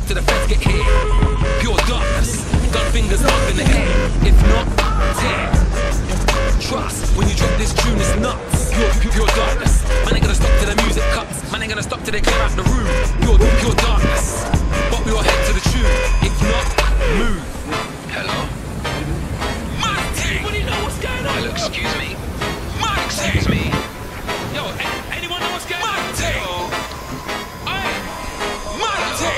till the feds get here. Pure darkness, gun fingers up in the air. If not, tear. Trust, when you drop this tune, it's nuts. Pure darkness. Man ain't gonna stop till the music cuts. Man ain't gonna stop till they clear out the room. Pure darkness. But we all head to the tune. If not, move. Hello? Marty! What do you know what's going on? Hello, excuse me. Marty! Excuse me. Yo, anyone know what's going on? Marty! Hey! Marty!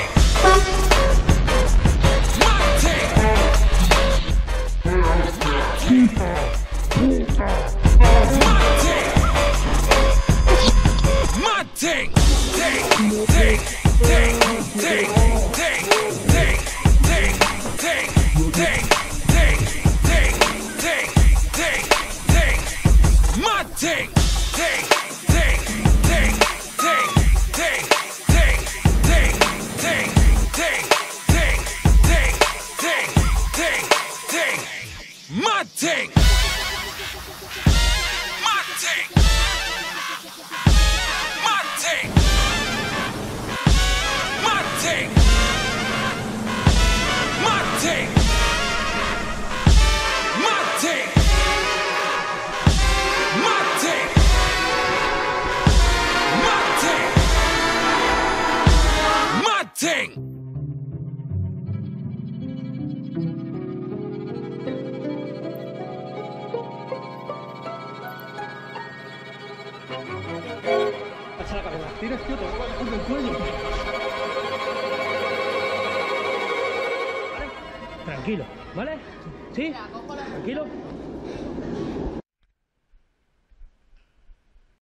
Tienes tío, te voy a coger el cuello. ¿Vale? Tranquilo, ¿vale? ¿Sí? Tranquilo.